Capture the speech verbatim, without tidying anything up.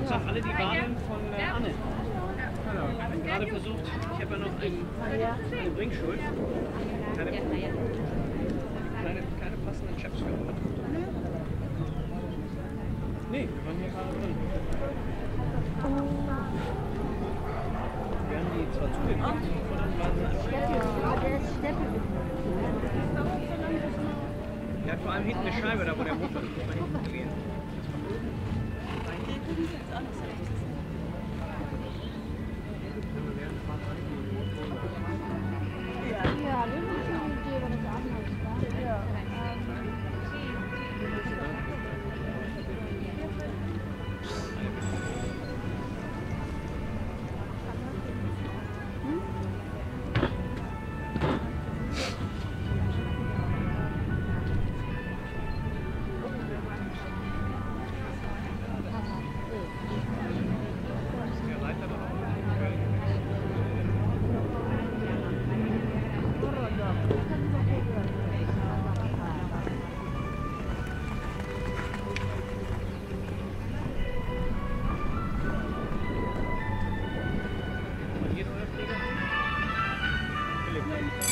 sozusagen alle die Wahlen von äh, Anne. Genau. Ich habe gerade versucht, ich habe ja noch einen, eine Bringschuld. Keine, keine, keine passenden Chaps geholt. Nee, wir waren hier gerade drin. Wir haben die zwar zugemacht, aber dann waren sie einfach hier. Er hat vor allem hinten eine Scheibe, da wo der Motor ist, muss man hinten gehen. Ja, das ist eine Idee, wenn es anders war. Ja. Hier ist euer Flieger? Philipp.